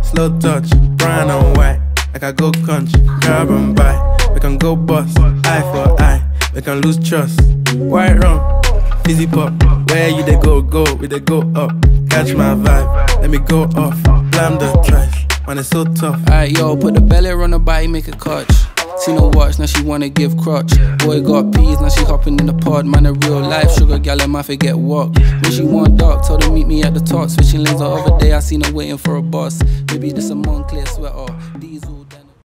slow touch, brown and white. Like I go country, grab and buy. We can go bust, eye for eye. We can lose trust. White rum, fizzy pop. Where you they go, we they go up. Catch my vibe, let me go off. Blam the trash, man it's so tough. Alright yo, put the belly on the body, make a clutch. Seen her watch, now she wanna give crutch. Boy got peas, now she hopping in the pod. Man a real life sugar gal, and my forget walk. When she want dark, told her meet me at the top. Switching lanes the other day, I seen her waiting for a bus. Maybe this a Moncler sweater, diesel.